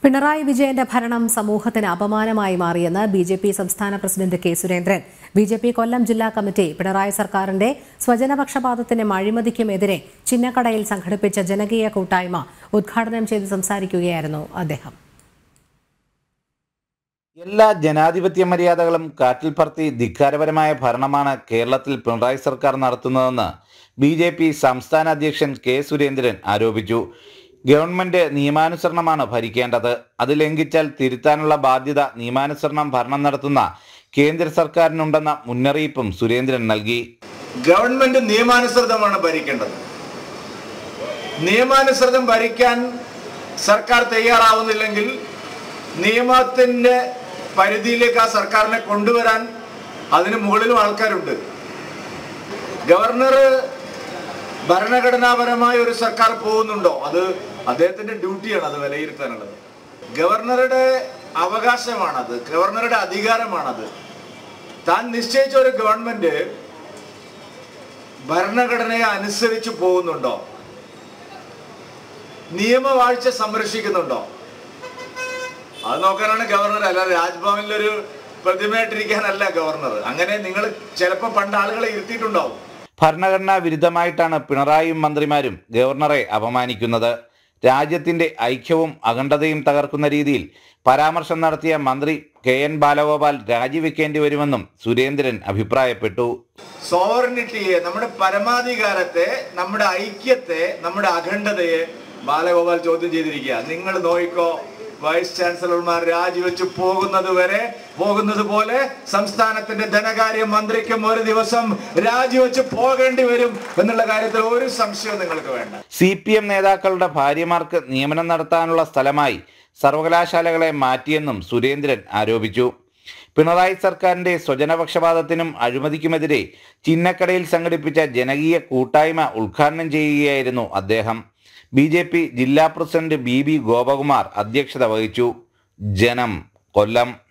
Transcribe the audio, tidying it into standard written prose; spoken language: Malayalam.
പിണറായി വിജയന്റെ ഭരണം സമൂഹത്തിന് അപമാനമായി മാറിയെന്ന് ബിജെപി സംസ്ഥാന president K Surendran. BJP Kollam ജില്ലാ കമ്മിറ്റി പിണറായി സർക്കാരിന്റെ സ്വജനപക്ഷപാതത്തിനും അഴിമതിക്കുമെതിരെ ചിന്നക്കടയിൽ സംഘടിപ്പിച്ച ജനകീയ കൂട്ടായ്മ ഉദ്ഘാടനം ചെയ്ത് സംസാരിക്കുകയായിരുന്നു അദ്ദേഹം. എല്ലാ ജനാധിപത്യ മര്യാദകളും കാറ്റിൽ പറത്തി ധിക്കാരപരമായ ഭരണമാണ് കേരളത്തിൽ പിണറായി സർക്കാർ നടത്തുന്നതെന്ന് ബിജെപി സംസ്ഥാന അധ്യക്ഷൻ കെ സുരേന്ദ്രൻ ആരോപിച്ചു. ഗവൺമെന്റ് നിയമാനുസരണമാണ് ഭരിക്കേണ്ടത്. അത് ലംഘിച്ചാൽ തിരുത്താനുള്ള ബാധ്യത നിയമാനുസരണം ഭരണം നടത്തുന്ന കേന്ദ്ര സർക്കാരിനുണ്ടെന്ന മുന്നറിയിപ്പും സുരേന്ദ്രൻ നൽകി. ഗവൺമെന്റ് നിയമാനുസൃതമാണ് ഭരിക്കേണ്ടത്. നിയമാനുസൃതം ഭരിക്കാൻ സർക്കാർ തയ്യാറാവുന്നില്ലെങ്കിൽ നിയമത്തിന്റെ പരിധിയിലേക്ക് ആ സർക്കാരിനെ കൊണ്ടുവരാൻ അതിന് മുകളിലും ആൾക്കാരുണ്ട്. ഗവർണർ ഭരണഘടനാപരമായ ഒരു സർക്കാർ പോകുന്നുണ്ടോ? അത് അദ്ദേഹത്തിന്റെ ഡ്യൂട്ടിയാണ്, അത് വിലയിരുത്താനുള്ളത്. ഗവർണറുടെ അവകാശമാണത്, ഗവർണറുടെ അധികാരമാണത്. താൻ നിശ്ചയിച്ച ഒരു ഗവൺമെന്റ് ഭരണഘടനയെ അനുസരിച്ച് പോകുന്നുണ്ടോ? നിയമവാഴ്ച സംരക്ഷിക്കുന്നുണ്ടോ? അത് നോക്കാനാണ് ഗവർണർ, അല്ലാതെ രാജ്ഭവനിലൊരു പ്രതിമയായിട്ടിരിക്കാനല്ല ഗവർണർ. അങ്ങനെ നിങ്ങൾ ചിലപ്പോൾ പണ്ട് ആളുകളെ ഇരുത്തിയിട്ടുണ്ടാവും. ഭരണഘടനാ വിരുദ്ധമായിട്ടാണ് പിണറായിയും മന്ത്രിമാരും ഗവർണറെ അപമാനിക്കുന്നത്. രാജ്യത്തിന്റെ ഐക്യവും അഖണ്ഡതയും തകർക്കുന്ന രീതിയിൽ പരാമർശം നടത്തിയ മന്ത്രി കെ എൻ ബാലഗോപാൽ രാജിവെക്കേണ്ടി വരുമെന്നും സുരേന്ദ്രൻ അഭിപ്രായപ്പെട്ടു. സോവറിനിറ്റിയെ, നമ്മുടെ പരമാധികാരത്തെ, നമ്മുടെ ഐക്യത്തെ, നമ്മുടെ അഖണ്ഡതയെ ബാലഗോപാൽ ചോദ്യം ചെയ്തിരിക്കുക. നിങ്ങൾ നോയിക്കോ, വൈസ് ചാൻസലർമാർ രാജിവെച്ച് പോകുന്നത് പോലെ സംസ്ഥാനത്തിന്റെ ധനകാര്യ മന്ത്രിക്കും ഒരു ദിവസം രാജിവെച്ച് പോകേണ്ടി വരും എന്നുള്ള കാര്യത്തിൽ ഒരു സംശയവും നിങ്ങൾക്ക് വേണ്ട. CPM നേതാക്കളുടെ ഭാര്യമാർക്ക് നിയമനം നടത്താനുള്ള സ്ഥലമായി സർവകലാശാലകളെ മാറ്റിയെന്നും സുരേന്ദ്രൻ ആരോപിച്ചു. പിണറായി സർക്കാരിന്റെ സ്വജനപക്ഷപാതത്തിനും അഴിമതിക്കുമെതിരെ ചിന്നക്കടയിൽ സംഘടിപ്പിച്ച ജനകീയ കൂട്ടായ്മ ഉദ്ഘാടനം ചെയ്യുകയായിരുന്നു അദ്ദേഹം. BJP ജില്ലാ പ്രസിഡന്റ് BB ഗോപകുമാർ അധ്യക്ഷത വഹിച്ചു. ജനം, കൊല്ലം.